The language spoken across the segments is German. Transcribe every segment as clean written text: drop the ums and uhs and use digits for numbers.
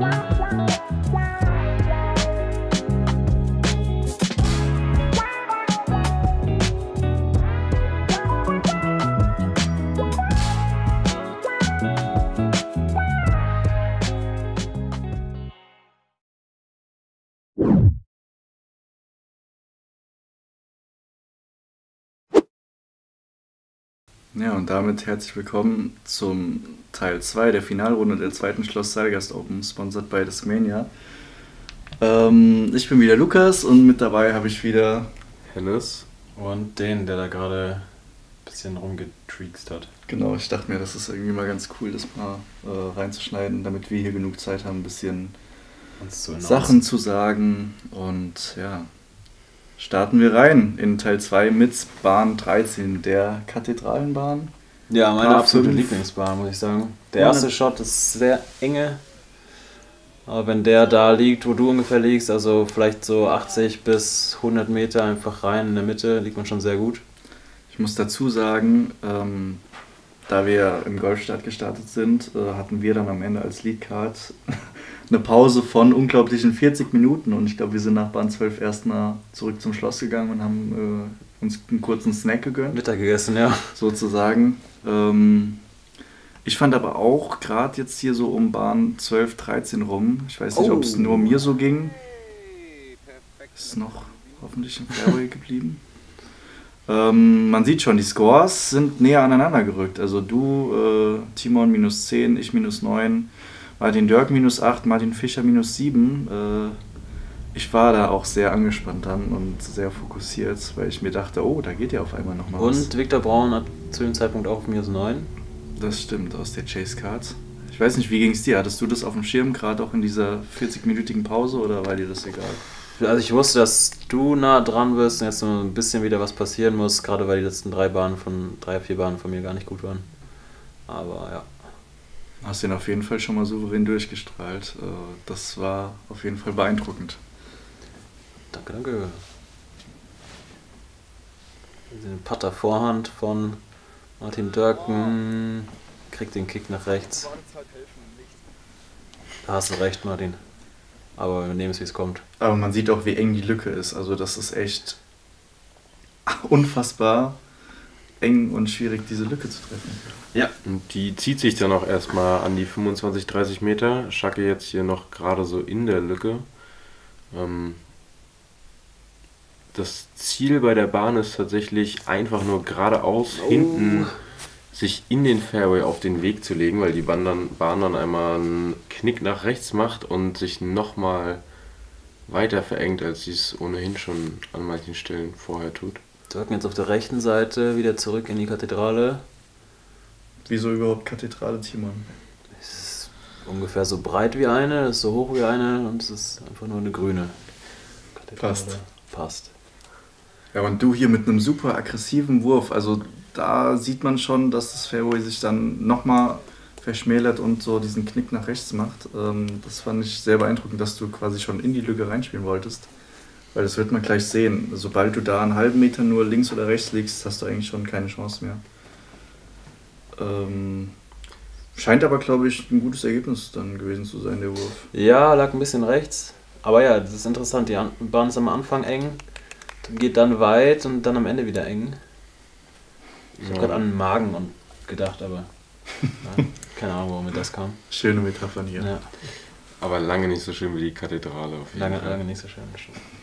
Ja, und damit herzlich willkommen zum Teil 2 der Finalrunde der zweiten Schloss Seilgast Open, sponsored by Discmania. Ich bin wieder Lukas und mit dabei habe ich wieder Hennes und den, der da gerade ein bisschen rumgetrickst hat. Genau, ich dachte mir, das ist irgendwie mal ganz cool, das mal reinzuschneiden, damit wir hier genug Zeit haben, ein bisschen Sachen zu sagen. Und ja, starten wir rein in Teil 2 mit Bahn 13, der Kathedralenbahn. Ja, meine absolute Lieblingsbahn, muss ich sagen. Der erste Shot ist sehr enge, aber wenn der da liegt, wo du ungefähr liegst, also vielleicht so 80 bis 100 Meter einfach rein in der Mitte, liegt man schon sehr gut. Ich muss dazu sagen, da wir im Golfstart gestartet sind, hatten wir dann am Ende als Leadcard eine Pause von unglaublichen 40 Minuten und ich glaube, wir sind nach Bahn 12 erstmal zurück zum Schloss gegangen und haben uns einen kurzen Snack gegönnt. Mittag gegessen, ja. Sozusagen. Ich fand aber auch, gerade jetzt hier so um Bahn 12, 13 rum, ich weiß nicht, ob es nur mir so ging, ist noch hoffentlich im Fairway geblieben. Man sieht schon, die Scores sind näher aneinander gerückt. Also du, Timon minus 10, ich minus 9, Martin Dörk minus 8, Martin Fischer minus 7. Ich war da auch sehr angespannt dann und sehr fokussiert, weil ich mir dachte, oh, da geht ja auf einmal nochmal was. Und Viktor Braun hat zu dem Zeitpunkt auch minus 9. Das stimmt, aus der Chase Card. Ich weiß nicht, wie ging es dir? Hattest du das auf dem Schirm, gerade auch in dieser 40-minütigen Pause, oder war dir das egal? Also ich wusste, dass du nah dran wirst und jetzt nur ein bisschen wieder was passieren muss, gerade weil die letzten 3 oder 4 Bahnen von mir gar nicht gut waren. Aber ja. Hast den auf jeden Fall schon mal souverän durchgestrahlt. Das war auf jeden Fall beeindruckend. Danke, danke. Den Putter Vorhand von Martin Dörken kriegt den Kick nach rechts. Da hast du recht, Martin. Aber wir nehmen es, wie es kommt. Aber man sieht auch, wie eng die Lücke ist. Also das ist echt unfassbar eng und schwierig, diese Lücke zu treffen. Ja, und die zieht sich dann auch erstmal an die 25, 30 Meter. Schacke jetzt hier noch gerade so in der Lücke. Das Ziel bei der Bahn ist tatsächlich einfach nur geradeaus hinten sich in den Fairway auf den Weg zu legen, weil die Bahn dann einmal einen Knick nach rechts macht und sich nochmal weiter verengt, als sie es ohnehin schon an manchen Stellen vorher tut. Dörken jetzt auf der rechten Seite wieder zurück in die Kathedrale. Wieso überhaupt Kathedrale, Timon? Es ist ungefähr so breit wie eine, ist so hoch wie eine und es ist einfach nur eine grüne Kathedrale. Passt. Ja, und du hier mit einem super aggressiven Wurf, also da sieht man schon, dass das Fairway sich dann nochmal verschmälert und so diesen Knick nach rechts macht. Das fand ich sehr beeindruckend, dass du quasi schon in die Lücke reinspielen wolltest. Weil das wird man gleich sehen. Sobald du da einen halben Meter nur links oder rechts liegst, hast du eigentlich schon keine Chance mehr. Scheint aber, glaube ich, ein gutes Ergebnis dann gewesen zu sein, der Wurf. Ja, lag ein bisschen rechts. Aber ja, das ist interessant. Die Bahn ist am Anfang eng, geht dann weit und dann am Ende wieder eng. Ich habe gerade an den Magen gedacht, aber ja, keine Ahnung, warum mir das kam. Schöne Metaphern hier. Ja. Aber lange nicht so schön wie die Kathedrale auf jeden Fall. Lange nicht so schön.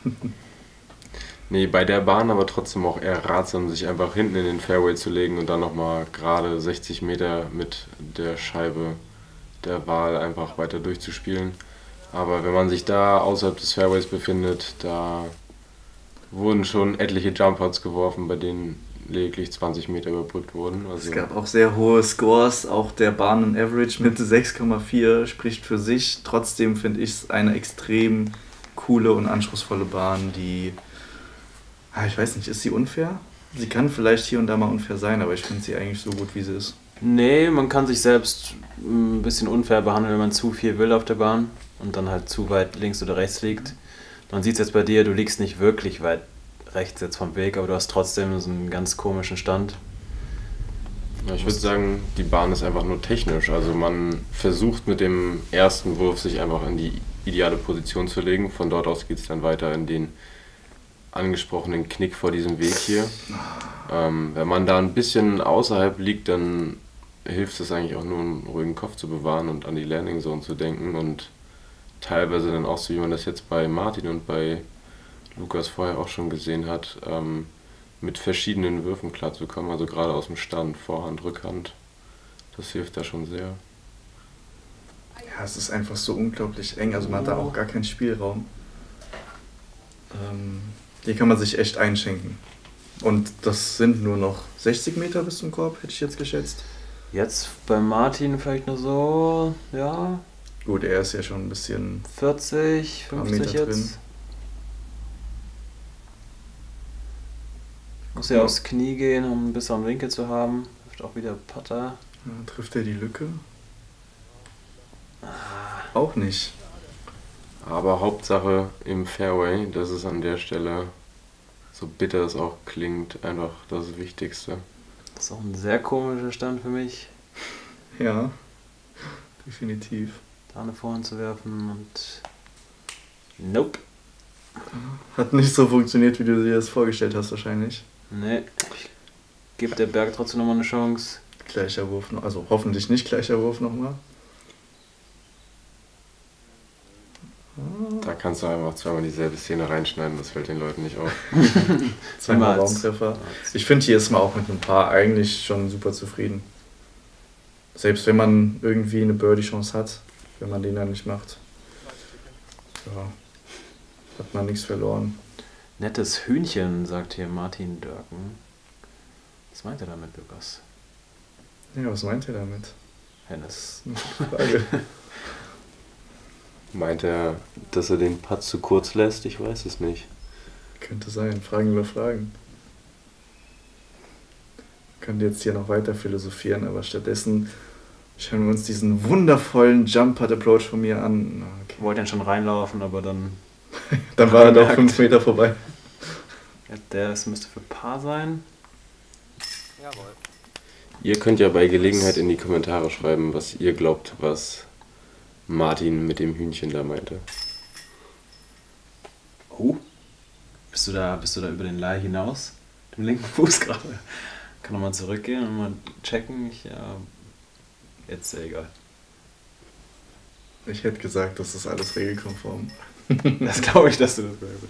Nee, bei der Bahn aber trotzdem auch eher ratsam, sich einfach hinten in den Fairway zu legen und dann nochmal gerade 60 Meter mit der Scheibe der Wahl einfach weiter durchzuspielen. Aber wenn man sich da außerhalb des Fairways befindet, da wurden schon etliche Jump-Hots geworfen, bei denen lediglich 20 Meter überbrückt wurden. Also es gab auch sehr hohe Scores, auch der Bahnen-Average mit 6,4 spricht für sich. Trotzdem finde ich es eine extrem coole und anspruchsvolle Bahn, die, ich weiß nicht, ist sie unfair? Sie kann vielleicht hier und da mal unfair sein, aber ich finde sie eigentlich so gut, wie sie ist. Nee, man kann sich selbst ein bisschen unfair behandeln, wenn man zu viel will auf der Bahn und dann halt zu weit links oder rechts liegt. Man sieht es jetzt bei dir, du liegst nicht wirklich weit rechts jetzt vom Weg, aber du hast trotzdem so einen ganz komischen Stand. Ja, ich würde sagen, die Bahn ist einfach nur technisch. Also man versucht mit dem ersten Wurf sich einfach in die ideale Position zu legen. Von dort aus geht es dann weiter in den angesprochenen Knick vor diesem Weg hier. Wenn man da ein bisschen außerhalb liegt, dann hilft es eigentlich auch nur, einen ruhigen Kopf zu bewahren und an die Landing Zone zu denken und teilweise dann auch so, wie man das jetzt bei Martin und bei Lukas vorher auch schon gesehen hat, mit verschiedenen Würfen klarzukommen, also gerade aus dem Stand, Vorhand, Rückhand, das hilft da schon sehr. Ja, es ist einfach so unglaublich eng, also man hat da auch gar keinen Spielraum. Hier kann man sich echt einschenken. Und das sind nur noch 60 Meter bis zum Korb, hätte ich jetzt geschätzt. Jetzt bei Martin vielleicht nur so, ja, Gut, er ist ja schon ein bisschen 40, paar 50 Meter jetzt. drin. Muss ja aufs Knie gehen, um einen besseren Winkel zu haben. Trifft auch wieder Putter. Ja, trifft er die Lücke? Auch nicht. Aber Hauptsache im Fairway, das ist an der Stelle, so bitter es auch klingt, einfach das Wichtigste. Das ist auch ein sehr komischer Stand für mich, Ja, definitiv. da eine Vorhand zu werfen und... Nope. Hat nicht so funktioniert, wie du dir das vorgestellt hast wahrscheinlich. Nee, ich gebe der Berg trotzdem nochmal eine Chance. Gleicher Wurf, also hoffentlich nicht gleicher Wurf nochmal. Da kannst du einfach zweimal dieselbe Szene reinschneiden, das fällt den Leuten nicht auf. Zweimal Niemals. Raumtreffer. Ich finde, hier ist man auch mit einem Paar eigentlich schon super zufrieden. Selbst wenn man irgendwie eine Birdie-Chance hat, wenn man den dann nicht macht. Ja, hat man nichts verloren. Nettes Hühnchen, sagt hier Martin Dörken. Was meint er damit, Lukas? Ja, was meint ihr damit? Hennes. Das ist eine Frage. Meint er, dass er den Putt zu kurz lässt? Ich weiß es nicht. Könnte sein. Fragen über Fragen. Wir können jetzt hier noch weiter philosophieren, aber stattdessen schauen wir uns diesen wundervollen Jump-Putt-Approach von mir an. Okay. Ich wollte ja schon reinlaufen, aber dann... Dann war er doch Gemerkt. 5 Meter vorbei. Ja, das müsste für Paar sein. Ihr könnt ja bei Gelegenheit in die Kommentare schreiben, was ihr glaubt, was Martin mit dem Hühnchen da meinte. Oh. Bist du da über den Leih hinaus? Mit dem linken Fuß gerade. Kann nochmal zurückgehen und mal checken. Jetzt ist ja egal. Ich hätte gesagt, das ist alles regelkonform. Das glaube ich, dass du das sagst.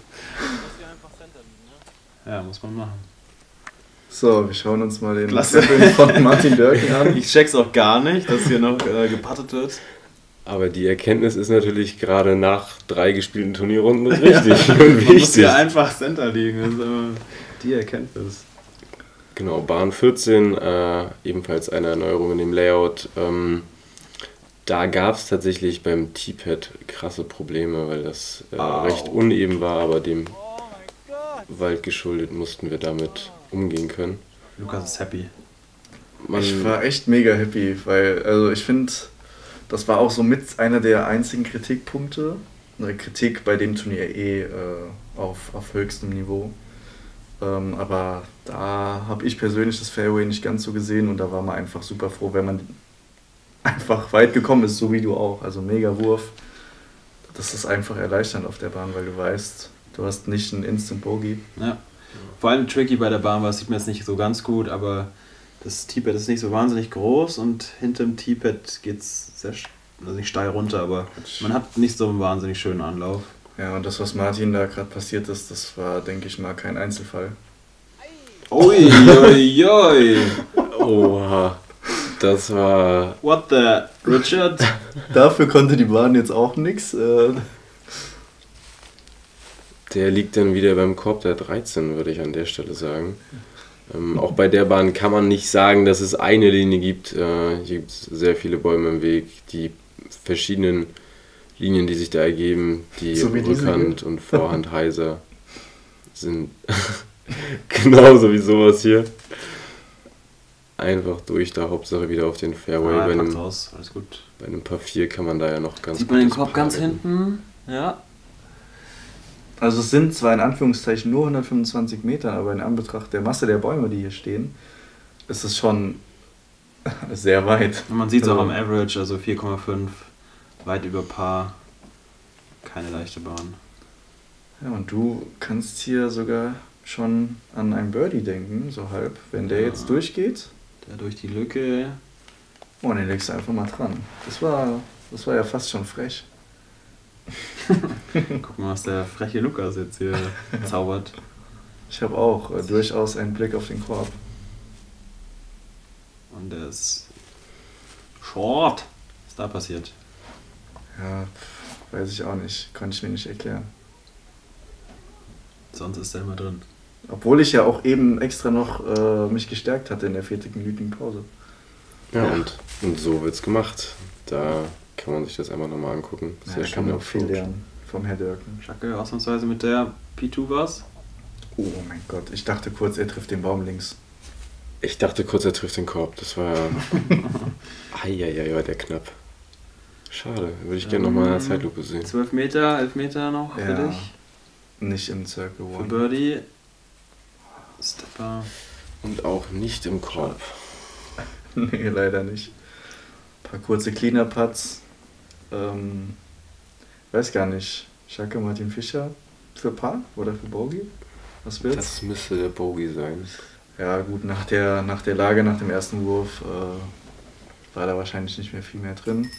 Ja, muss man machen. So, wir schauen uns mal den Klasse. Film von Martin Dörken an. Ich check's auch gar nicht, dass hier noch gepattet wird. Aber die Erkenntnis ist natürlich gerade nach 3 gespielten Turnierrunden richtig und Man muss wichtig. hier einfach Center liegen. Das ist immer die Erkenntnis. Genau, Bahn 14, ebenfalls eine Erneuerung in dem Layout. Da gab es tatsächlich beim T-Pad krasse Probleme, weil das recht uneben war, aber dem Wald geschuldet mussten wir damit umgehen können. Lukas ist happy. Ich war echt mega happy, weil, also ich finde, das war auch so mit einer der einzigen Kritikpunkte. Eine Kritik bei dem Turnier auf höchstem Niveau. Aber da habe ich persönlich das Fairway nicht ganz so gesehen und da war man einfach super froh, wenn man einfach weit gekommen ist, so wie du auch. Also mega Wurf. Das ist einfach erleichternd auf der Bahn, weil du weißt, du hast nicht einen Instant Bogey. Ja. Vor allem tricky bei der Bahn war, das sieht man jetzt nicht so ganz gut, aber das T-Pad ist nicht so wahnsinnig groß und hinter dem T-Pad geht es also nicht steil runter, aber man hat nicht so einen wahnsinnig schönen Anlauf. Ja, und das, was Martin da gerade passiert ist, das war, denke ich mal, kein Einzelfall. Ui, ui, ui. Oha, das war... What the, Richard? Dafür konnte die Bahn jetzt auch nichts. Der liegt dann wieder beim Korb der 13, würde ich an der Stelle sagen. Auch bei der Bahn kann man nicht sagen, dass es eine Linie gibt. Hier gibt es sehr viele Bäume im Weg. Die verschiedenen Linien, die sich da ergeben, die So wie diese Rückhand und Vorhand heiser sind genauso wie sowas hier. Einfach durch, da Hauptsache wieder auf den Fairway. Ah, bei, packt's einem, aus, alles gut. bei einem Paar 4 kann man da ja noch ganz Sieht man den gutes Korb ganz Paar halten. hinten? Ja. Also es sind zwar in Anführungszeichen nur 125 Meter, aber in Anbetracht der Masse der Bäume, die hier stehen, ist es schon Sehr weit. Und man sieht es auch Also- am Average, also 4,5, weit über Par. Keine leichte Bahn. Ja, und du kannst hier sogar schon an ein Birdie denken, so halb. Wenn der Ja. jetzt durchgeht, Der durch die Lücke. oh, den legst du einfach mal dran. Das war ja fast schon frech. Guck mal, was der freche Lukas jetzt hier zaubert. Ich habe auch durchaus einen Blick auf den Korb. Und der ist short. Was ist da passiert? Ja, weiß ich auch nicht. Konnte ich mir nicht erklären. Sonst ist der immer drin. Obwohl ich ja auch eben extra noch mich gestärkt hatte in der 40-minütigen Pause. Ja, und so wird's gemacht. Da kann man sich das einfach nochmal angucken. Ja, Sehr da kann man auch viel Approach. lernen vom Herr Dörken. Schacke, ausnahmsweise mit der P2 was? Oh mein Gott, ich dachte kurz, er trifft den Baum links. Ich dachte kurz, er trifft den Korb. Das war ja. Eieiei, war der knapp. Schade, würde ich gerne nochmal in der Zeitlupe sehen. 12 Meter, 11 Meter noch für Ja. dich. Nicht im Circle Für One. Birdie. Stepper. Und auch nicht im Korb. Nee, leider nicht. Ein paar kurze Cleaner-Putts. Weiß gar nicht. Schacke Martin Fischer für Paar oder für Bogey? Was wird's? Das müsste der Bogey sein. Ja gut, nach der Lage, nach dem ersten Wurf war da wahrscheinlich nicht mehr viel mehr drin.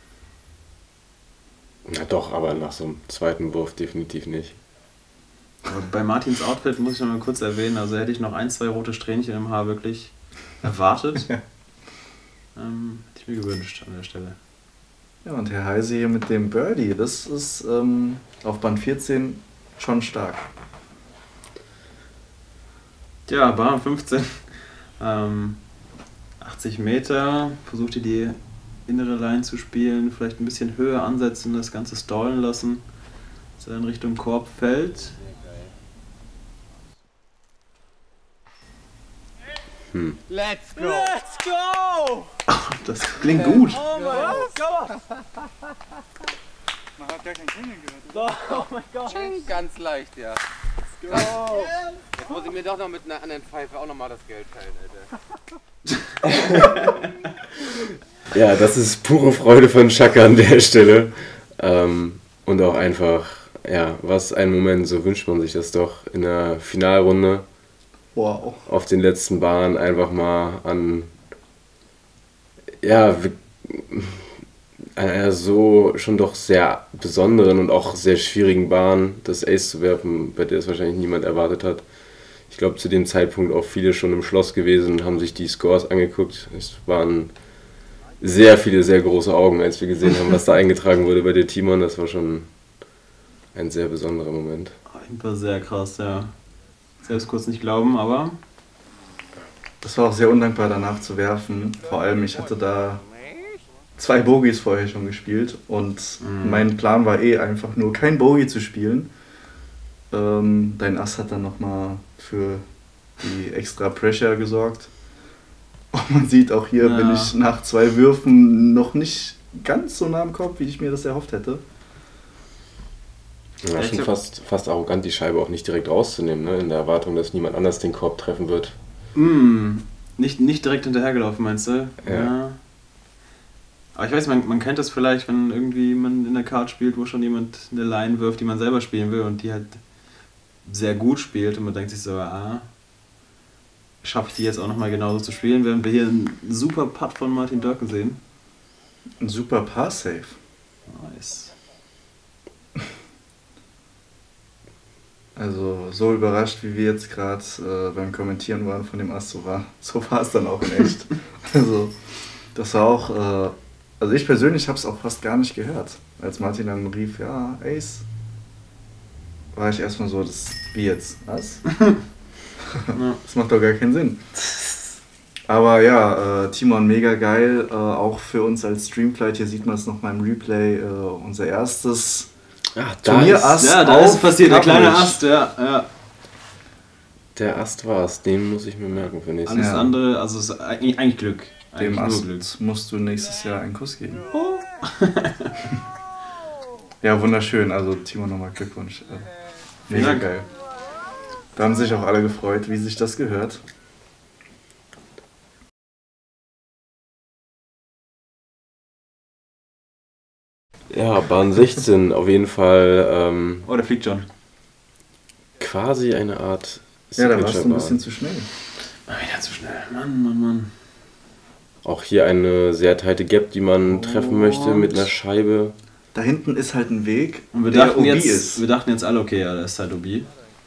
Na doch, aber nach so einem zweiten Wurf definitiv nicht. Aber bei Martins Outfit muss ich noch mal kurz erwähnen, also hätte ich noch 1, 2 rote Strähnchen im Haar wirklich erwartet. Ja. Hätte ich mir gewünscht an der Stelle. Ja, und Herr Heise hier mit dem Birdie, das ist auf Band 14 schon stark. Ja, Bahn 15. 80 Meter, versucht ihr die innere Line zu spielen, vielleicht ein bisschen höher ansetzen, das Ganze stallen lassen, dass er in Richtung Korb fällt. Let's go! Let's go! Das klingt gut. Oh mein Gott! Man hat gar keinen Klingel gehört. Oh mein Gott! Ganz leicht, ja. Let's go! Jetzt muss ich mir doch noch mit einer anderen Pfeife auch nochmal das Geld teilen, Alter. Ja, das ist pure Freude von Schacke an der Stelle. Und auch einfach, ja, was ein Moment, so wünscht man sich das doch in der Finalrunde. Wow. Auf den letzten Bahnen einfach mal an, ja, einer so schon doch sehr besonderen und auch sehr schwierigen Bahn das Ace zu werfen, bei der es wahrscheinlich niemand erwartet hat. Ich glaube, zu dem Zeitpunkt auch viele schon im Schloss gewesen und haben sich die Scores angeguckt. Es waren sehr viele, sehr große Augen, als wir gesehen haben, was da eingetragen wurde bei der Timon. Das war schon ein sehr besonderer Moment. War sehr krass, ja. Selbst kurz nicht glauben, aber Das war auch sehr undankbar danach zu werfen. Vor allem, ich hatte da 2 Bogies vorher schon gespielt und mein Plan war einfach nur kein Bogey zu spielen. Dein Ass hat dann nochmal für die extra Pressure gesorgt. Und man sieht auch hier, Ja. bin ich nach 2 Würfen noch nicht ganz so nah am Kopf, wie ich mir das erhofft hätte. Ja, Ich schon glaub- fast arrogant, die Scheibe auch nicht direkt rauszunehmen, ne? In der Erwartung, dass niemand anders den Korb treffen wird. nicht direkt hinterhergelaufen, meinst du? Ja. Aber ich weiß, man kennt das vielleicht, wenn irgendwie man in der Card spielt, wo schon jemand eine Line wirft, die man selber spielen will und die halt sehr gut spielt und man denkt sich so, schaffe ich die jetzt auch nochmal genauso zu spielen, während wir hier einen super Putt von Martin Dörken sehen. Ein super Par-Save. Nice. Also so überrascht, wie wir jetzt gerade beim Kommentieren waren von dem Ass, so war es dann auch in echt. Also das war auch, also ich persönlich habe es auch fast gar nicht gehört. Als Martin dann rief, ja, Ace, war ich erstmal so, wie jetzt, was? Das macht doch gar keinen Sinn. Aber ja, Timon mega geil, auch für uns als Streamflight, hier sieht man es nochmal im Replay, unser erstes Turnierass. Ja, da ist auf passiert, der kleine Coverage. Ast, ja. Der Ast war es, den muss ich mir merken für nächstes Alles Ja. andere, also es ist eigentlich Glück. Dem Eigentlich nur Glück. Ast musst du nächstes Jahr einen Kuss geben. Ja, wunderschön. Also Timo, nochmal Glückwunsch. Mega Dank. geil. Da haben sich auch alle gefreut, wie sich das gehört. Ja, Bahn 16 auf jeden Fall Oh, der fliegt schon. quasi eine Art Ja, da warst du ein Signature-Bahn. bisschen zu schnell. Wieder zu schnell. Mann. Auch hier eine sehr teite Gap, die man treffen möchte mit einer Scheibe. Da hinten ist halt ein Weg, Und wir der dachten, OB jetzt, ist. wir dachten jetzt alle, okay, ja, das ist halt OB.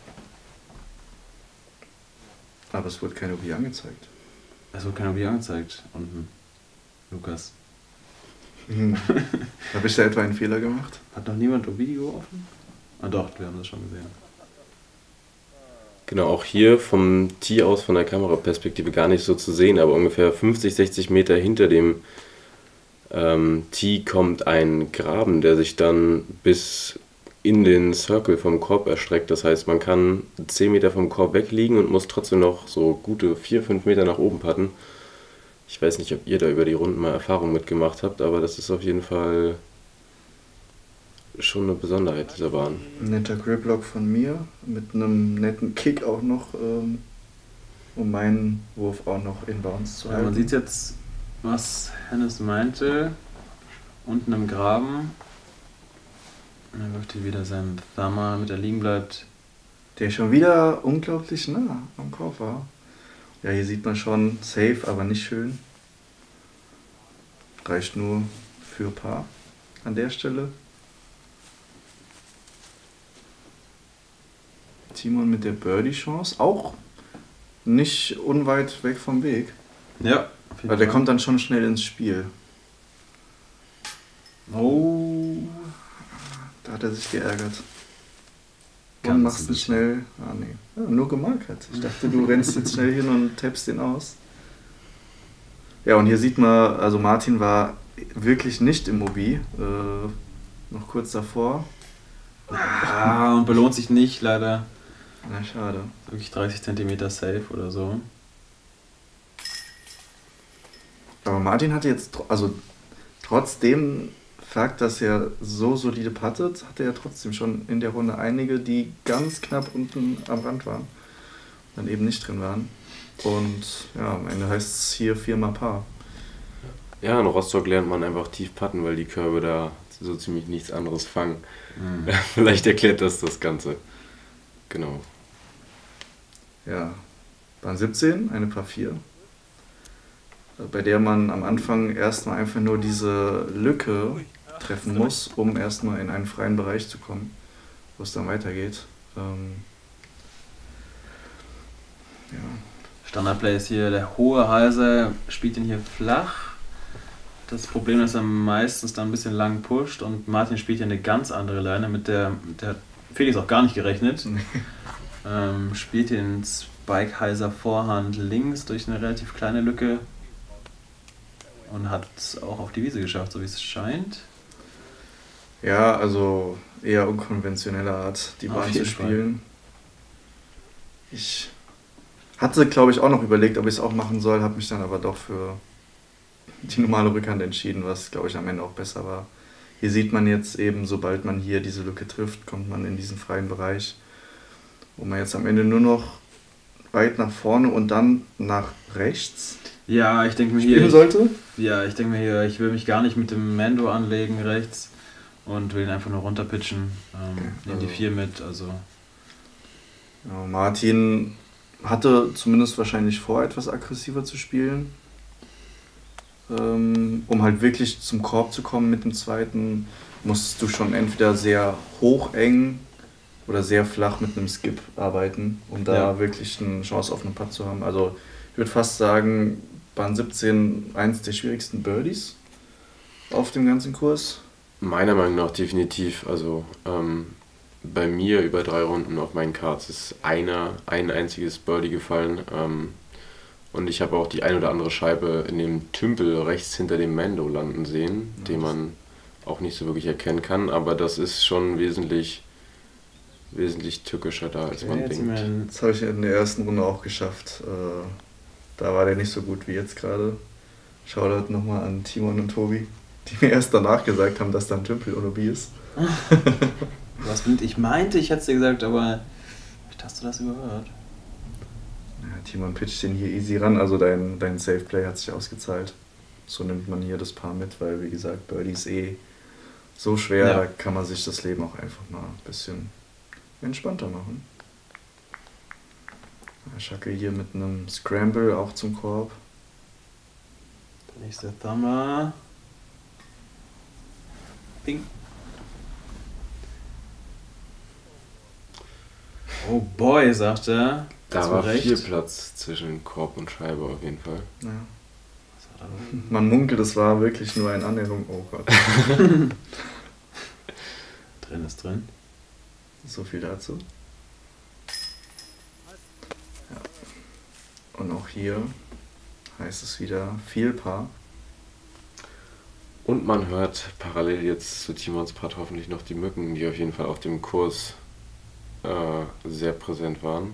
Aber es wurde kein OB angezeigt. Es wird kein OB angezeigt. Unten. Lukas. Habe ich da etwa einen Fehler gemacht? Hat noch niemand OB geworfen? Ah doch, wir haben das schon gesehen. Genau, auch hier vom Tee aus, von der Kameraperspektive gar nicht so zu sehen, aber ungefähr 50, 60 Meter hinter dem Tee kommt ein Graben, der sich dann bis in den Circle vom Korb erstreckt. Das heißt, man kann 10 Meter vom Korb wegliegen und muss trotzdem noch so gute 4, 5 Meter nach oben putten. Ich weiß nicht, ob ihr da über die Runden mal Erfahrung mitgemacht habt, aber das ist auf jeden Fall schon eine Besonderheit dieser Bahn. Ein netter Griplock von mir mit einem netten Kick auch noch, um meinen Wurf auch noch inbounds zu Ja, halten. man sieht jetzt, was Hennes meinte. Unten im Graben. Und dann wirft hier wieder seinen Thumber, damit er liegen bleibt. Der schon wieder unglaublich nah am Korb war. Ja, hier sieht man schon safe, aber nicht schön. Reicht nur für Paar an der Stelle. Timon mit der Birdie-Chance, auch nicht unweit weg vom Weg. Ja. Aber der kommt dann schon schnell ins Spiel. Oh. Da hat er sich geärgert. Ganz Und machst ein ihn bisschen. schnell. Ah, nee. Ja, nur gemarkert. Ich dachte, du rennst jetzt schnell hin und tappst den aus. Ja, und hier sieht man, also Martin war wirklich nicht im Mobi. Noch kurz davor. Ah, und belohnt sich nicht, leider. Na, schade. Wirklich 30 cm safe oder so. Aber Martin hatte jetzt, also trotz dem Fakt, dass er so solide puttet, hatte er trotzdem schon in der Runde einige, die ganz knapp unten am Rand waren. Dann eben nicht drin waren. Und ja, am Ende heißt es hier 4-mal Paar. Ja, in Rostock lernt man einfach tief putten, weil die Körbe da so ziemlich nichts anderes fangen. Vielleicht erklärt das Ganze. Genau. Ja, Bahn 17, eine Par 4. Bei der man am Anfang erstmal einfach nur diese Lücke treffen muss, um erstmal in einen freien Bereich zu kommen, wo es dann weitergeht. Ja. Standardplay ist hier der hohe Heiser, spielt ihn hier flach. Das Problem ist, dass er meistens dann ein bisschen lang pusht und Martin spielt hier eine ganz andere Leine, mit der hat Felix auch gar nicht gerechnet. Spielt den Spike Heiser Vorhand links durch eine relativ kleine Lücke und hat es auch auf die Wiese geschafft, so wie es scheint. Ja, also eher unkonventionelle Art, die Auf Bahn zu jeden spielen. Ich hatte, glaube ich, auch noch überlegt, ob ich es auch machen soll, habe mich dann aber doch für die normale Rückhand entschieden, was, glaube ich, am Ende auch besser war. Hier sieht man jetzt eben, sobald man hier diese Lücke trifft, kommt man in diesen freien Bereich, wo man jetzt am Ende nur noch weit nach vorne und dann nach rechts Ja, ich denke mir hier, spielen sollte. ich will mich gar nicht mit dem Mando anlegen rechts und will ihn einfach nur runterpitchen. Nehme die also 4 mit, also Ja, Martin hatte zumindest wahrscheinlich vor, etwas aggressiver zu spielen. Um halt wirklich zum Korb zu kommen mit dem zweiten, musst du schon entweder sehr hoch eng oder sehr flach mit einem Skip arbeiten, um da Ja. wirklich eine Chance auf einen Putt zu haben. Also ich würde fast sagen, Bahn 17 eins der schwierigsten Birdies auf dem ganzen Kurs. Meiner Meinung nach definitiv. Also bei mir über 3 Runden auf meinen Cards ist ein einziges Birdie gefallen. Und ich habe auch die ein oder andere Scheibe in dem Tümpel rechts hinter dem Mando landen sehen, den man auch nicht so wirklich erkennen kann. Aber das ist schon wesentlich tückischer da, als man jetzt denkt. Das habe ich in der ersten Runde auch geschafft. Da war der nicht so gut wie jetzt gerade. Shoutout nochmal an Timon und Tobi, die mir erst danach gesagt haben, dass da ein Tümpel OB ist. ich meinte, ich hätte es dir gesagt, aber vielleicht hast du das überhört. Ja, Timon pitcht den hier easy ran, also dein Safe Play hat sich ausgezahlt. So nimmt man hier das Paar mit, weil wie gesagt, Birdies so schwer, Ja. da kann man sich das Leben auch einfach mal ein bisschen entspannter machen. Schacke hier mit einem Scramble auch zum Korb. Der nächste Thumber. Ding. Oh boy, sagt er. Da Hast war du recht. viel Platz zwischen Korb und Scheibe auf jeden Fall. Ja. Was war da los? Man munkelt, es war wirklich nur eine Annäherung. Oh Gott. Drin ist drin. So viel dazu. Ja. Und auch hier heißt es wieder viel Paar. Und man hört parallel jetzt zu Timons Part hoffentlich noch die Mücken, die auf jeden Fall auf dem Kurs sehr präsent waren.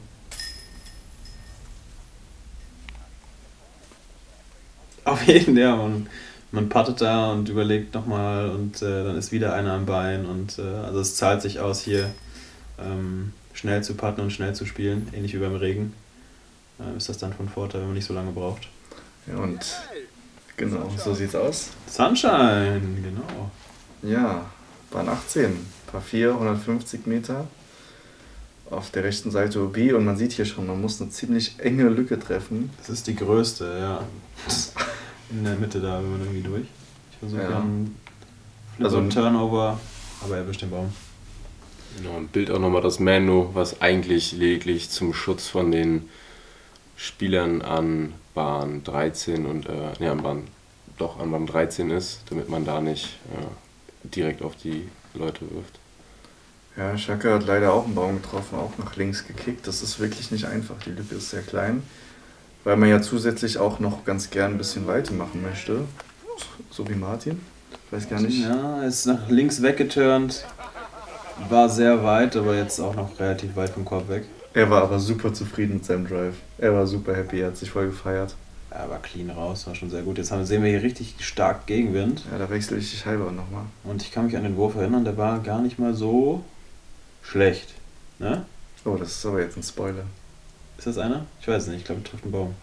Auf jeden Fall, ja. Man puttet da und überlegt nochmal und dann ist wieder einer am Bein. Und also es zahlt sich aus, hier schnell zu putten und schnell zu spielen. Ähnlich wie beim Regen. Ist das dann von Vorteil, wenn man nicht so lange braucht. Ja, und genau, so sieht's aus. Sunshine, genau. Ja, Bahn 18, Par 4, 150 Meter. Auf der rechten Seite OB und man sieht hier schon, man muss eine ziemlich enge Lücke treffen. Das ist die größte, ja. In der Mitte da, wenn man irgendwie durch. Ich versuche Ja. dann Flip Also- und Turnover, aber er erwischt den Baum. Genau, im Bild auch nochmal das Manu, was eigentlich lediglich zum Schutz von den Spielern an Bahn 13 und an Bahn 13 ist, damit man da nicht direkt auf die Leute wirft. Ja, Schacke hat leider auch einen Baum getroffen, auch nach links gekickt. Das ist wirklich nicht einfach, die Lücke ist sehr klein. Weil man ja zusätzlich auch noch ganz gern ein bisschen Weite machen möchte. So wie Martin. Ich weiß gar nicht. Ja, er ist nach links weggeturnt. War sehr weit, aber jetzt auch noch relativ weit vom Korb weg. Er war aber super zufrieden mit seinem Drive. Er war super happy, er hat sich voll gefeiert. Er war clean raus, war schon sehr gut. Jetzt sehen wir hier richtig stark Gegenwind. Ja, da wechsle ich die Scheibe auch nochmal. Und ich kann mich an den Wurf erinnern, der war gar nicht mal so schlecht. Ne? Oh, das ist aber jetzt ein Spoiler. Ist das einer? Ich weiß es nicht, ich glaube, er trifft einen Baum.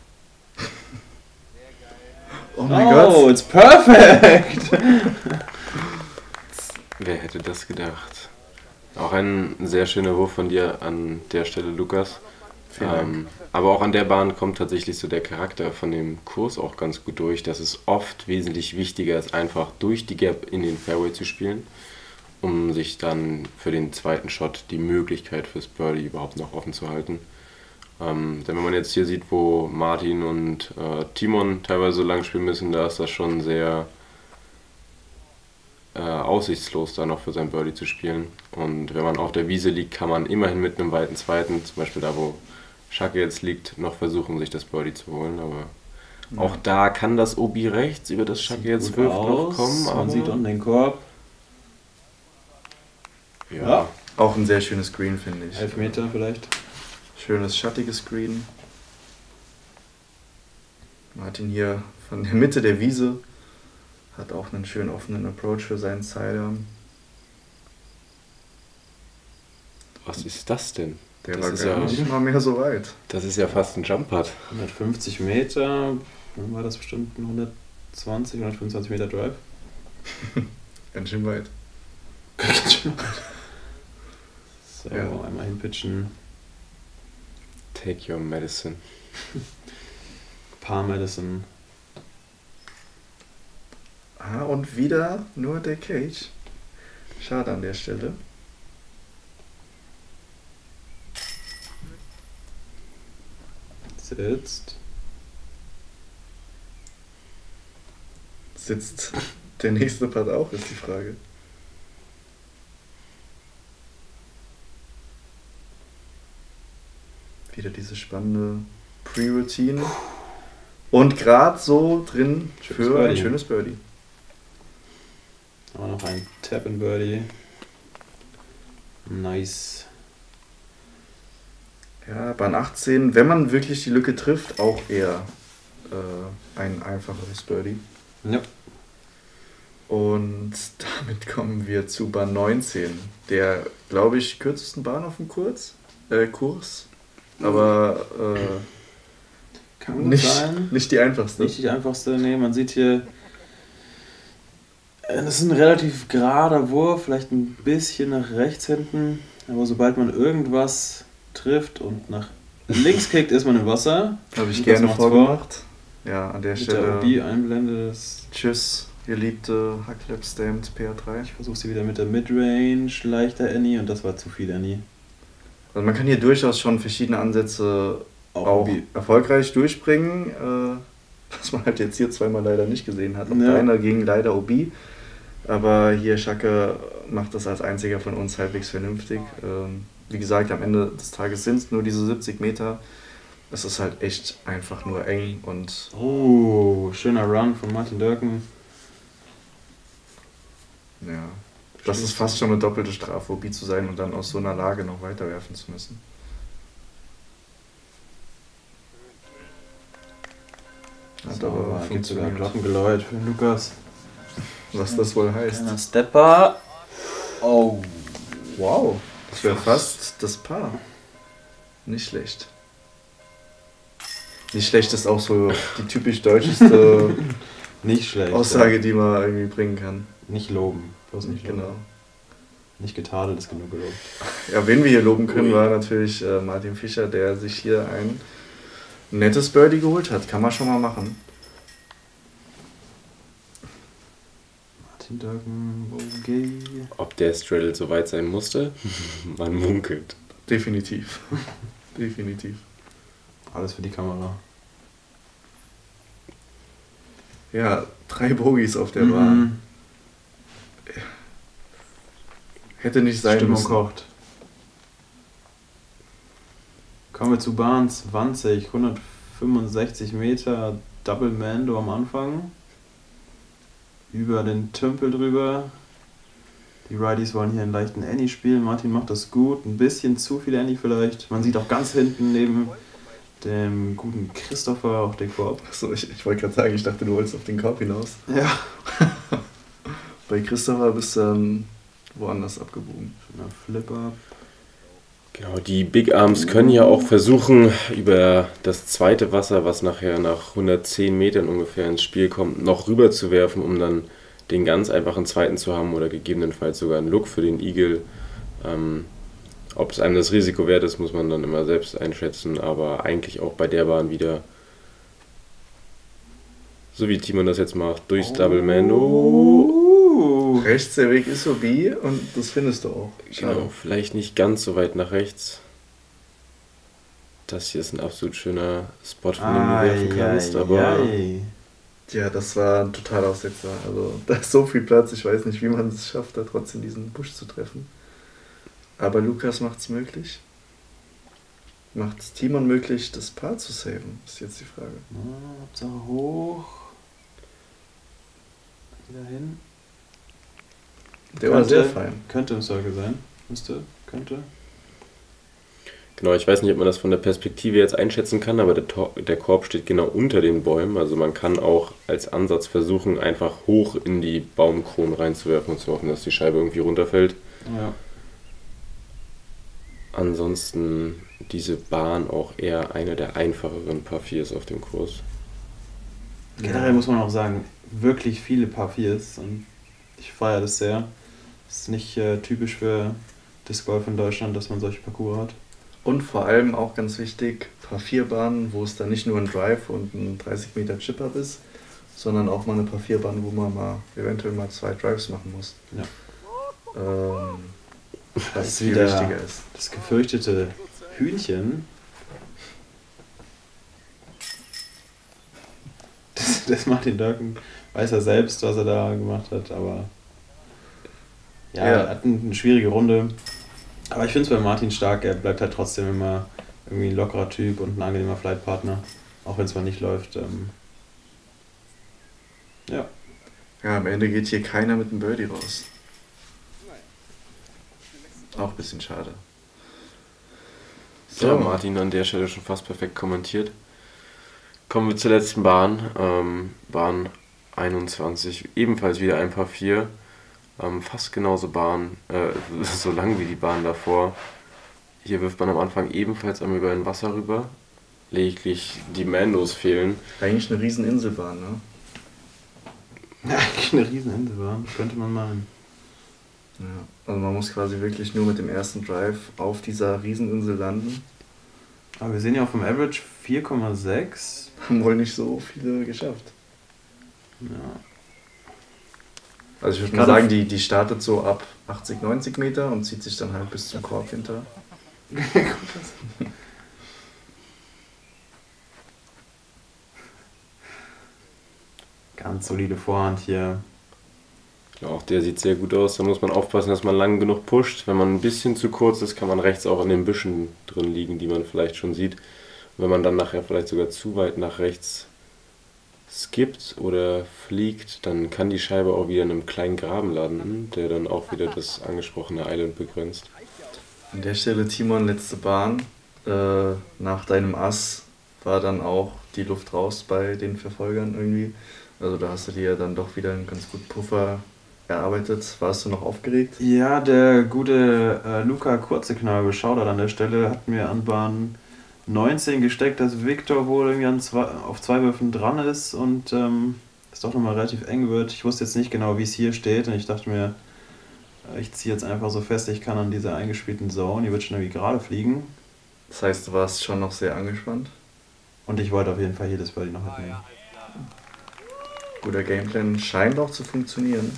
Oh mein Oh, Gott! it's perfect! Wer hätte das gedacht? Auch ein sehr schöner Wurf von dir an der Stelle, Lukas. Vielen Dank. Aber auch an der Bahn kommt tatsächlich so der Charakter von dem Kurs auch ganz gut durch, dass es oft wesentlich wichtiger ist, einfach durch die Gap in den Fairway zu spielen, um sich dann für den zweiten Shot die Möglichkeit fürs Birdie überhaupt noch offen zu halten. Denn wenn man jetzt hier sieht, wo Martin und Timon teilweise so lang spielen müssen, da ist das schon sehr aussichtslos, da noch für sein Birdie zu spielen. Und wenn man auf der Wiese liegt, kann man immerhin mit einem weiten Zweiten, zum Beispiel da, wo Schacke jetzt liegt, noch versuchen, sich das Birdie zu holen. Aber auch da kann das Obi rechts, über das Schacke jetzt Gut wirft, noch aus. kommen. Aber Man sieht unten den Korb. ja, Auch ein sehr schönes Green, finde ich. 11 Meter vielleicht. Schönes schattiges Green. Martin hier von der Mitte der Wiese hat auch einen schönen offenen Approach für seinen Sidearm. was ist das denn? Der Das war ist gar ja- nicht mal mehr so weit. Das ist ja fast ein Jump-Putt. 150 Meter. Dann war das bestimmt ein 120, 125 Meter Drive. Ganz schön weit. So, Ja. einmal hinpitchen. Take your medicine. Par Madison. Ah, und wieder nur der Cage. Schade an der Stelle. Sitzt. Sitzt der nächste Part auch, ist die Frage. Wieder diese spannende Pre-Routine. Und gerade so drin Schönes für ein Birdie. schönes Birdie. Aber noch ein Tap in Birdie. Nice. Ja, Bahn 18, wenn man wirklich die Lücke trifft, auch eher ein einfacheres Birdie. Ja. Und damit kommen wir zu Bahn 19, der, glaube ich, kürzesten Bahn auf dem Kurs. Aber Kann gut nicht, sein. nicht die einfachste. Nicht die einfachste. Nee, man sieht hier Das ist ein relativ gerader Wurf, vielleicht ein bisschen nach rechts hinten, aber sobald man irgendwas trifft und nach links kickt, ist man im Wasser. Habe ich Lukas gerne macht's vorgemacht. Ja, an der Mit der Stelle. OB einblendet. Tschüss, geliebte Hacklap Stamped PR3. Ich versuche sie wieder mit der Midrange, leichter Annie und das war zu viel Annie. Also man kann hier durchaus schon verschiedene Ansätze auch OB. erfolgreich durchbringen, was man halt jetzt hier zweimal leider nicht gesehen hat. Auch Ja. Deiner ging leider OB, aber hier Schacke macht das als einziger von uns halbwegs vernünftig. Wie gesagt, am Ende des Tages sind es nur diese 70 Meter. Es ist halt echt einfach nur eng und Oh, schöner Run von Martin Dörken. ja, das ist fast schon eine doppelte Strafe, OB zu sein und dann aus so einer Lage noch weiterwerfen zu müssen. Hat aber gibt sogar funktioniert. Glockengeläut für den Lukas. Was das wohl heißt. Kleiner Stepper. Oh. Wow, das wäre fast das Paar. Nicht schlecht. Nicht schlecht ist auch so die typisch deutscheste Nicht schlecht. Aussage, die man irgendwie bringen kann. Nicht loben. Bloß nicht loben. Genau. Nicht getadelt ist genug gelobt. Ja, wen wir hier loben können, war natürlich Martin Fischer, der sich hier ein nettes Birdie geholt hat. Kann man schon mal machen. Martin Dörken, okay. Ob der Straddle so weit sein musste? Man munkelt. Definitiv. Definitiv. Alles für die Kamera. Ja, 3 Bogies auf der Bahn. Mhm. Hätte nicht sein Stimmung müssen. kocht. Kommen wir zu Bahn 20, 165 Meter, Double Mando am Anfang. Über den Tümpel drüber. Die Righties wollen hier einen leichten Annie spielen. Martin macht das gut. Ein bisschen zu viel Annie vielleicht. Man sieht auch ganz hinten neben dem guten Christopher auf den Korb. Achso, ich wollte gerade sagen, ich dachte, du wolltest auf den Korb hinaus. Ja. Bei Christopher bist du woanders abgebogen. Schöner Flip-Up. Genau, die Big Arms können ja auch versuchen, über das zweite Wasser, was nachher nach 110 Metern ungefähr ins Spiel kommt, noch rüber zu werfen, um dann den ganz einfachen zweiten zu haben oder gegebenenfalls sogar einen Look für den Eagle. Ob es einem das Risiko wert ist, muss man dann immer selbst einschätzen, aber eigentlich auch bei der Bahn wieder, so wie Timon das jetzt macht, durchs Double Mando. Rechts der Weg ist so B und das findest du auch. Genau, vielleicht nicht ganz so weit nach rechts. Das hier ist ein absolut schöner Spot, von dem du werfen kannst, aber Ja, das war ein Totalaussetzer. Also da ist so viel Platz, ich weiß nicht, wie man es schafft, da trotzdem diesen Busch zu treffen. Aber Lukas macht es möglich. Macht es Timon möglich, das Paar zu saven, ist jetzt die Frage. Hauptsache hoch. Wieder hin. Der war sehr fein. Könnte im Circle sein. Könnte. genau, ich weiß nicht, ob man das von der Perspektive jetzt einschätzen kann, aber der Korb steht genau unter den Bäumen, also man kann auch als Ansatz versuchen, einfach hoch in die Baumkronen reinzuwerfen und zu hoffen, dass die Scheibe irgendwie runterfällt. Ja. Ansonsten diese Bahn auch eher eine der einfacheren Par 4s auf dem Kurs. Generell muss man auch sagen, wirklich viele Par 4s und ich feiere das sehr. Das ist nicht typisch für Disc Golf in Deutschland, dass man solche Parcours hat. Und vor allem auch ganz wichtig, Par 4 Bahnen, wo es dann nicht nur ein Drive und ein 30 Meter Chip-Up ist, sondern auch mal eine Par 4 Bahn, wo man mal eventuell mal 2 Drives machen muss. Ja. Was ist viel wieder wichtiger ist. das gefürchtete Hühnchen. Das Martin Dörken weiß er selbst, was er da gemacht hat, aber ja, Ja. er hat eine schwierige Runde. Aber ich finde es bei Martin stark, er bleibt halt trotzdem immer irgendwie ein lockerer Typ und ein angenehmer Flightpartner, auch wenn es mal nicht läuft. Ja. Ja, am Ende geht hier keiner mit einem Birdie raus. Auch ein bisschen schade. So, ja, Martin an der Stelle schon fast perfekt kommentiert. Kommen wir zur letzten Bahn. Bahn 21, ebenfalls wieder ein Par 4. Fast genauso so lang wie die Bahn davor. Hier wirft man am Anfang ebenfalls einmal über ein Wasser rüber. Lediglich die Mandos fehlen. Eigentlich eine riesen Inselbahn, ne? Ja, eigentlich eine Rieseninselbahn, könnte man meinen. Ja, also man muss quasi wirklich nur mit dem ersten Drive auf dieser Rieseninsel landen. Aber wir sehen ja auf dem Average 4,6. Haben wohl nicht so viele geschafft. Ja. Also ich würde mal sagen, die startet so ab 80, 90 Meter und zieht sich dann halt bis zum Korb hinter. Ganz solide Vorhand hier. Ja, auch der sieht sehr gut aus. Da muss man aufpassen, dass man lang genug pusht. Wenn man ein bisschen zu kurz ist, kann man rechts auch in den Büschen drin liegen, die man vielleicht schon sieht. Und wenn man dann nachher vielleicht sogar zu weit nach rechts skippt oder fliegt, dann kann die Scheibe auch wieder in einem kleinen Graben landen, der dann auch wieder das angesprochene Island begrenzt. An der Stelle, Timon, letzte Bahn. Nach deinem Ass war dann auch die Luft raus bei den Verfolgern irgendwie. Also da hast du dir ja dann doch wieder einen ganz guten Puffer erarbeitet. Warst du noch aufgeregt? Ja, der gute Luca Kurzeknabel, Shoutout an der Stelle, hat mir an Bahn 19 gesteckt, dass Victor wohl irgendwie auf 2 Würfen dran ist und es doch nochmal relativ eng wird. Ich wusste jetzt nicht genau, wie es hier steht und ich dachte mir, ich ziehe jetzt einfach so fest ich kann an dieser eingespielten Zone, die wird schon irgendwie gerade fliegen. Das heißt, du warst schon noch sehr angespannt. Und ich wollte auf jeden Fall jedes Birdie noch mitnehmen. Guter Gameplan scheint auch zu funktionieren.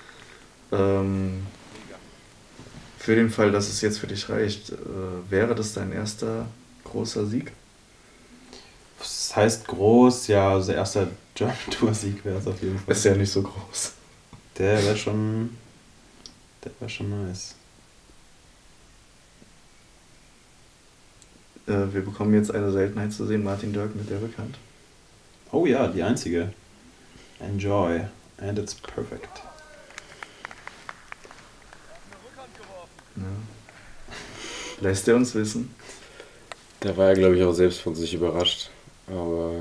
Für den Fall, dass es jetzt für dich reicht, wäre das dein erster großer Sieg? Das heißt groß, ja, also der erste German Tour Sieg wäre es auf jeden Fall. Ist ja nicht so groß. Der wäre schon nice. Wir bekommen jetzt eine Seltenheit zu sehen, Martin Dörk mit der Rückhand. Oh ja, die einzige. Enjoy. And it's perfect. Ja. Lässt er uns wissen? Da war er, glaube ich, auch selbst von sich überrascht, aber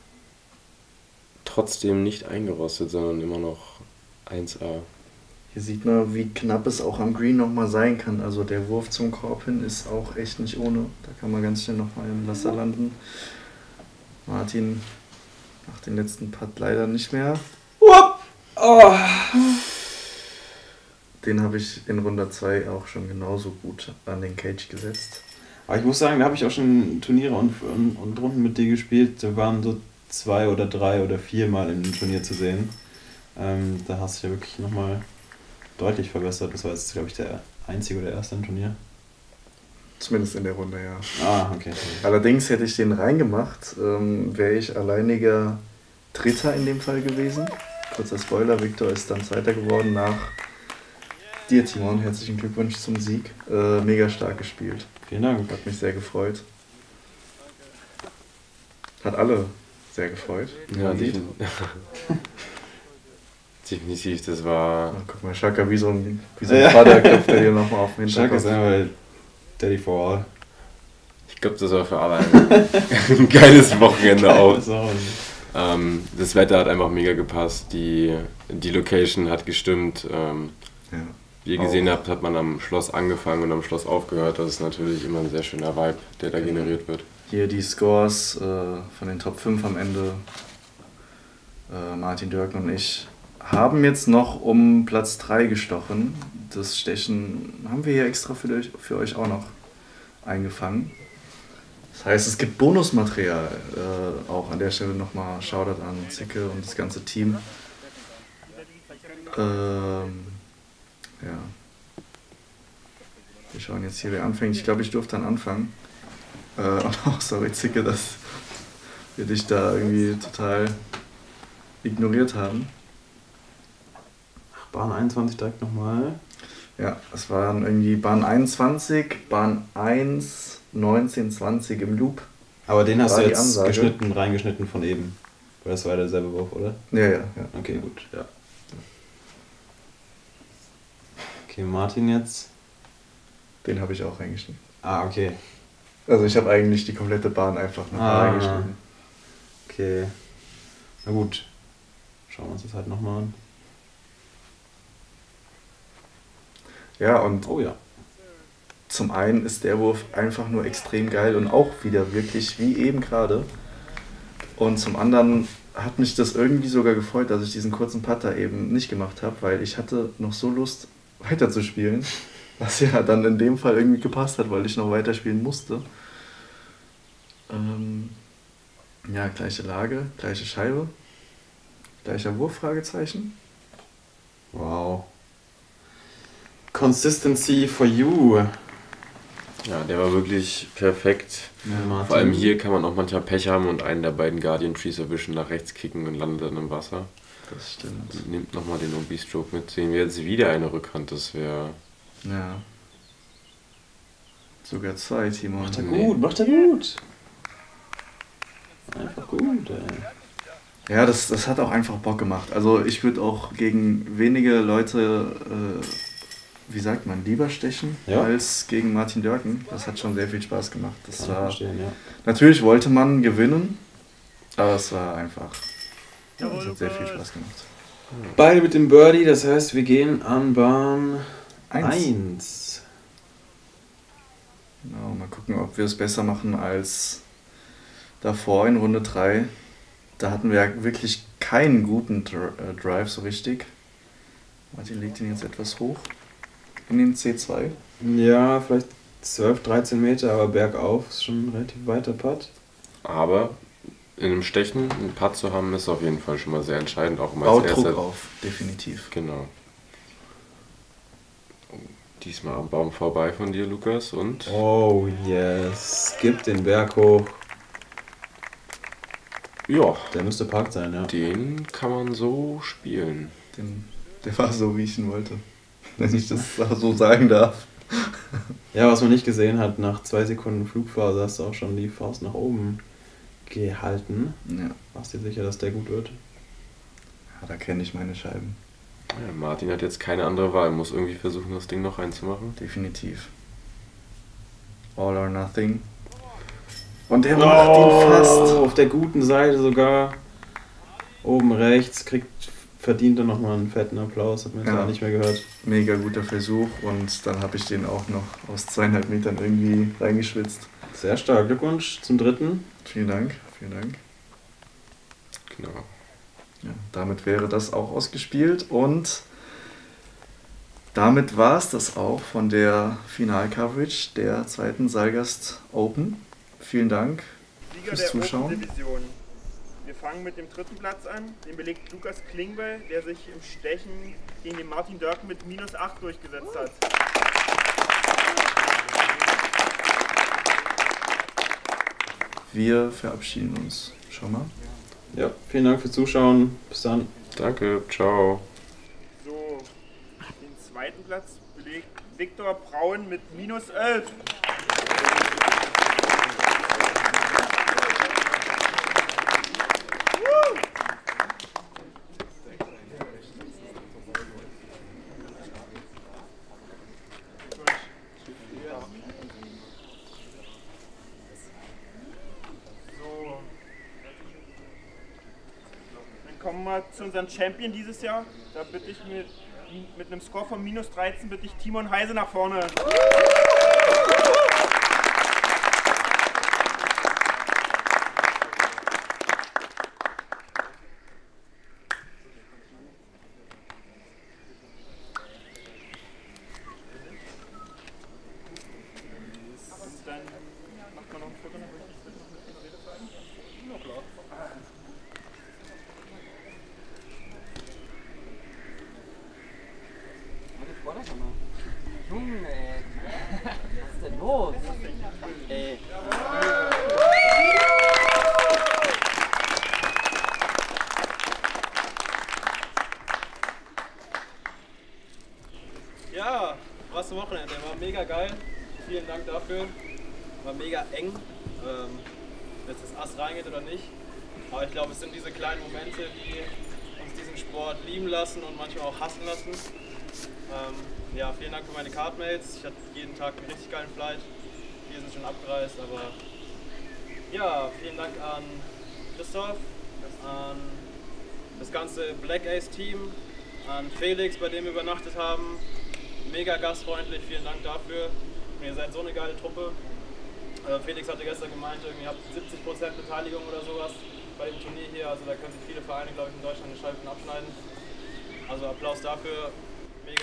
trotzdem nicht eingerostet, sondern immer noch 1A. Hier sieht man, wie knapp es auch am Green nochmal sein kann. Also der Wurf zum Korb hin ist auch echt nicht ohne. Da kann man ganz schnell nochmal im Wasser landen. Martin macht den letzten Putt leider nicht mehr. Oh. Den habe ich in Runde 2 auch schon genauso gut an den Cage gesetzt. Aber ich muss sagen, da habe ich auch schon Turniere und Runden mit dir gespielt. Da waren so 2 oder 3 oder 4 Mal im Turnier zu sehen. Da hast du ja wirklich nochmal deutlich verbessert. Das war jetzt, glaube ich, der einzige oder erste im Turnier. Zumindest in der Runde, ja. Ah, okay. Allerdings hätte ich den reingemacht, wäre ich alleiniger Dritter in dem Fall gewesen. Kurzer Spoiler, Victor ist dann Zweiter geworden nach dir, Timon. Herzlichen Glückwunsch zum Sieg. Mega stark gespielt. Vielen Dank. Hat mich sehr gefreut. Hat alle sehr gefreut. Ja, Man sieht. definitiv, das war... Oh, guck mal, Shaka, wie so ein Vater klopft er dir nochmal auf den Shaka Hinterkopf. ist einfach Daddy for all. Ich glaube, das war für alle ein geiles Wochenende auch. So. Das Wetter hat einfach mega gepasst, die Location hat gestimmt. Ja. Wie ihr gesehen habt, hat man am Schloss angefangen und am Schloss aufgehört. Das ist natürlich immer ein sehr schöner Vibe, der da generiert wird. Hier die Scores von den Top 5 am Ende. Martin Dörk und ich haben jetzt noch um Platz 3 gestochen. Das Stechen haben wir hier extra für euch auch noch eingefangen. Das heißt, es gibt Bonusmaterial. Auch an der Stelle nochmal Shoutout an Zicke und das ganze Team. Ja. Wir schauen jetzt hier, wer anfängt. Ich glaube, ich durfte dann anfangen. Und auch sorry, Zicke, dass wir dich da irgendwie total ignoriert haben. Bahn 21 direkt nochmal. Ja, es waren irgendwie Bahn 21, Bahn 1, 19, 20 im Loop. Aber den hast War du die jetzt Ansage. reingeschnitten von eben. Weil das war derselbe Wurf, oder? Ja. Okay, gut. Ja. Okay, Martin jetzt. Den habe ich auch reingeschnitten. Ah, okay. Also ich habe eigentlich die komplette Bahn einfach noch reingeschnitten. Okay. Na gut. Schauen wir uns das halt nochmal an. Ja, und Oh ja. zum einen ist der Wurf einfach nur extrem geil und auch wieder wirklich wie eben gerade. Und zum anderen hat mich das irgendwie sogar gefreut, dass ich diesen kurzen Putter eben nicht gemacht habe, weil ich hatte noch so Lust weiterzuspielen, was ja dann in dem Fall irgendwie gepasst hat, weil ich noch weiterspielen musste. Ja, gleiche Lage, gleiche Scheibe, gleicher Wurf, Fragezeichen. Wow. Consistency for you. Ja, der war wirklich perfekt. Ja, Vor allem hier kann man auch manchmal Pech haben und einen der beiden Guardian Trees erwischen, nach rechts kicken und landet dann im Wasser. Das stimmt. Nimmt nochmal den OB-Stroke mit. Sehen wir jetzt wieder eine Rückhand, das wäre... Ja. Sogar 2, Timon. Macht er gut, macht er gut. Einfach gut, ey. Ja, das hat auch einfach Bock gemacht. Also ich würde auch gegen wenige Leute, wie sagt man, lieber stechen, Ja. als gegen Martin Dörken. Das hat schon sehr viel Spaß gemacht. Das Kann ich war, verstehen, ja. natürlich wollte man gewinnen, aber es war einfach, Jawohl, es hat sehr viel Lukas. Spaß gemacht. Beide mit dem Birdie, das heißt, wir gehen an Bahn 1. 1. Genau, mal gucken, ob wir es besser machen als davor in Runde 3. Da hatten wir ja wirklich keinen guten Drive so richtig. Martin legt ihn jetzt etwas hoch in den C2. Ja, vielleicht 12, 13 Meter, aber bergauf ist schon ein relativ weiter Putt. Aber in einem Stechen einen Putt zu haben, ist auf jeden Fall schon mal sehr entscheidend. Auch immer Baut als Druck erster. auf, definitiv. Genau. Diesmal am Baum vorbei von dir, Lukas. Und Oh yes, gib den Berg hoch. ja, Der müsste parkt sein, ja. den kann man so spielen. Der war so, wie ich ihn wollte. Wenn ich das so sagen darf. Ja, was man nicht gesehen hat, nach 2 Sekunden Flugphase hast du auch schon die Faust nach oben gehalten. Ja, Warst dir sicher, dass der gut wird? da kenne ich meine Scheiben. Ja, Martin hat jetzt keine andere Wahl, muss irgendwie versuchen, das Ding noch reinzumachen. Definitiv. All or nothing. Und er macht ihn fast. Auf der guten Seite sogar. Oben rechts, verdient er nochmal einen fetten Applaus, hat man jetzt Ja. gar nicht mehr gehört. Mega guter Versuch und dann habe ich den auch noch aus 2,5 Metern irgendwie reingeschwitzt. Sehr stark, Glückwunsch zum 3. Vielen Dank, vielen Dank. Genau. Ja, damit wäre das auch ausgespielt und damit war es das auch von der Final-Coverage der 2. Saalgast Open. Vielen Dank Sieger fürs der Zuschauen. Open Division. Wir fangen mit dem 3. Platz an. Den belegt Lukas Klingbeil, der sich im Stechen gegen den Martin Dörken mit -8 durchgesetzt hat. Wir verabschieden uns schon mal. Ja, vielen Dank fürs Zuschauen. Bis dann. Danke, ciao. So, den 2. Platz belegt Viktor Braun mit -11. So. Dann kommen wir zu unserem Champion dieses Jahr. Da bitte ich mit einem Score von -13 bitte ich Timon Heise nach vorne. Und dann macht man noch ein Foto, dann würde ich das noch mit in der Rede zeigen. Ja, klar. Junge, ey. Was ist denn los? Ey. Ja, was ein Wochenende, war mega geil. Vielen Dank dafür. War mega eng, ob jetzt das Ass reingeht oder nicht. Aber ich glaube, es sind diese kleinen Momente, die uns diesen Sport lieben lassen und manchmal auch hassen lassen. Ja, vielen Dank für meine Cardmates. Ich hatte jeden Tag einen richtig geilen Flight. Wir sind schon abgereist, aber ja, vielen Dank an Christoph, an das ganze Black Ace Team, an Felix, bei dem wir übernachtet haben. Mega gastfreundlich, vielen Dank dafür. Und ihr seid so eine geile Truppe. Felix hatte gestern gemeint, ihr habt 70% Beteiligung oder sowas. bei dem Turnier hier. Also da können sich viele Vereine, glaube ich, in Deutschland eine Scheibe von abschneiden. Also Applaus dafür. Mega.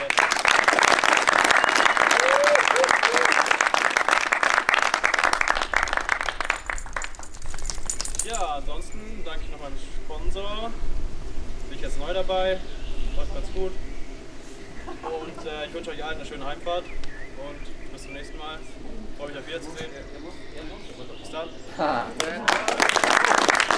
Ja, ansonsten danke ich noch meinem Sponsor. Bin ich jetzt neu dabei. Läuft ganz gut. Und ich wünsche euch allen eine schöne Heimfahrt. Und bis zum nächsten Mal. Freue mich auf Wiederzusehen. Bis dann.